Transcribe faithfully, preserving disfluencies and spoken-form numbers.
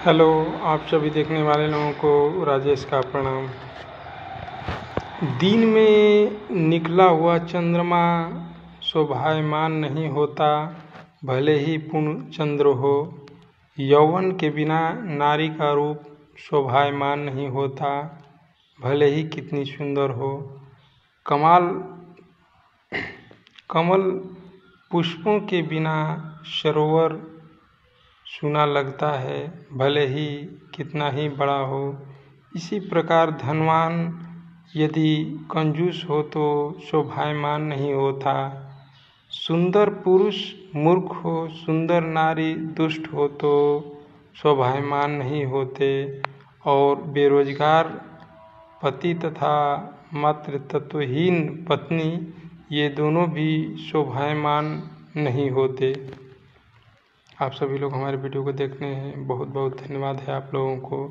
Hello, आप सभी देखने वाले लोगों को राजेश का प्रणाम। दिन में निकला हुआ चंद्रमा शोभायमान नहीं होता, भले ही पूर्ण चंद्र हो। यौवन के बिना नारी का रूप शोभायमान नहीं होता, भले ही कितनी सुंदर हो। कमाल कमल पुष्पों के बिना सरोवर सूना लगता है, भले ही कितना ही बड़ा हो। इसी प्रकार धनवान यदि कंजूस हो तो शोभायमान नहीं होता। सुंदर पुरुष मूर्ख हो, सुंदर नारी दुष्ट हो तो शोभायमान नहीं होते। और बेरोजगार पति तथा मातृत्वहीन पत्नी, ये दोनों भी शोभायमान नहीं होते। आप सभी लोग हमारे वीडियो को देखने हैं, बहुत बहुत धन्यवाद है आप लोगों को।